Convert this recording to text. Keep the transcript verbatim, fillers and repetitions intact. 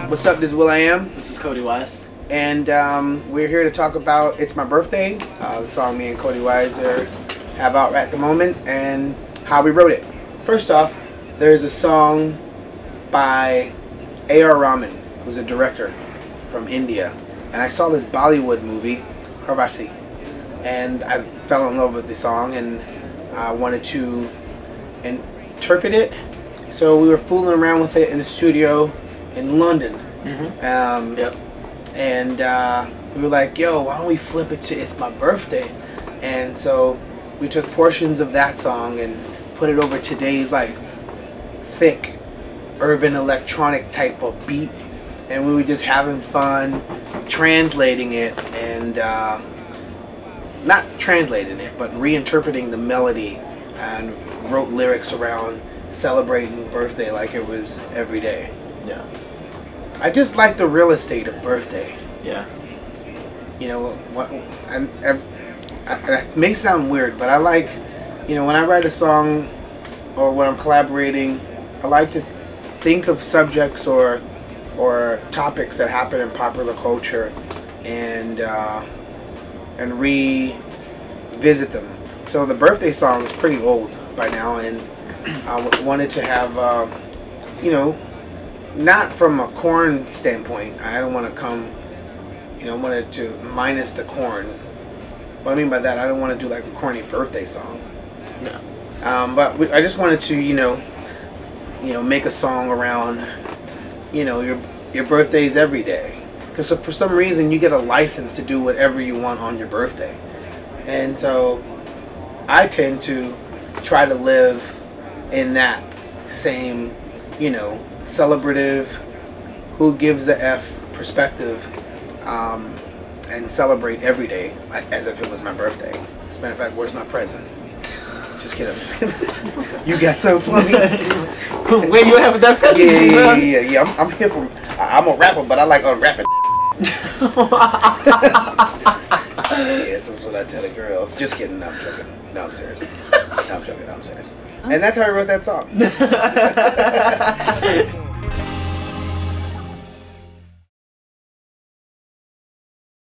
What's up? This is Will I Am. This is Cody Wise. And um, we're here to talk about It's My Birthday, uh, the song me and Cody Wise are, have out at the moment, and how we wrote it. First off, there's a song by A R Rahman, who's a director from India. And I saw this Bollywood movie, Harvasi, and I fell in love with the song and I uh, wanted to interpret it. So we were fooling around with it in the studio in London. Mm-hmm. um, Yep. And uh, we were like, yo, why don't we flip it to It's My Birthday? And so we took portions of that song and put it over today's like thick urban electronic type of beat. And we were just having fun translating it and uh, not translating it, but reinterpreting the melody, and wrote lyrics around celebrating birthday like it was every day. Yeah. I just like the real estate of birthday. Yeah. You know, what, I, I, I, it may sound weird, but I like, you know, when I write a song or when I'm collaborating, I like to think of subjects or or topics that happen in popular culture and uh, and revisit them. So the birthday song is pretty old by now, and I wanted to have, uh, you know, not from a corn standpoint. I don't want to come, you know, I wanted to minus the corn. What I mean by that, I don't want to do like a corny birthday song. No. Um, but we, I just wanted to, you know, you know, make a song around, you know, your your birthday's every day. Because for some reason you get a license to do whatever you want on your birthday, and so I tend to try to live in that same, you know, celebrative, who gives a F perspective, um, and celebrate every day like, as if it was my birthday. As a matter of fact, where's my present? Just kidding. You got something for me? Where you have that present? Yeah, yeah, yeah, yeah. yeah. I'm, I'm here for. I'm a rapper, but I like unwrapping. Yeah, so that's what I tell the girls. Just kidding. No, I'm joking. No, I'm serious. No, I'm joking. No, I'm serious. And that's how I wrote that song.